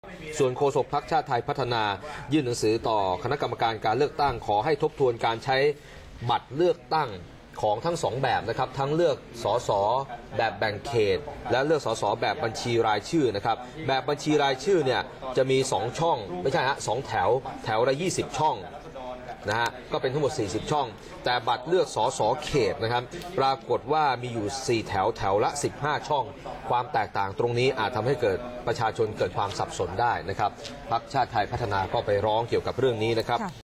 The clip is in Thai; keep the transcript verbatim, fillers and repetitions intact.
ส่วนโฆษกพรรคชาติไทยพัฒนายื่นหนังสือต่อคณะกรรมการการเลือกตั้งขอให้ทบทวนการใช้บัตรเลือกตั้งของทั้งสองแบบนะครับทั้งเลือกสสแบบแบ่งเขตและเลือกสสแบบบัญชีรายชื่อนะครับแบบบัญชีรายชื่อเนี่ยจะมีสองช่องไม่ใช่ฮะสองแถวแถวละยี่สิบช่องนะฮะก็เป็นทั้งหมดสี่สิบช่องแต่บัตรเลือกสสเขตนะครับปรากฏว่ามีอยู่สี่แถวแถวละสิบห้าช่องความแตกต่างตรงนี้อาจทำให้เกิดประชาชนเกิดความสับสนได้นะครับพรรคชาติไทยพัฒนาก็ไปร้องเกี่ยวกับเรื่องนี้นะครับ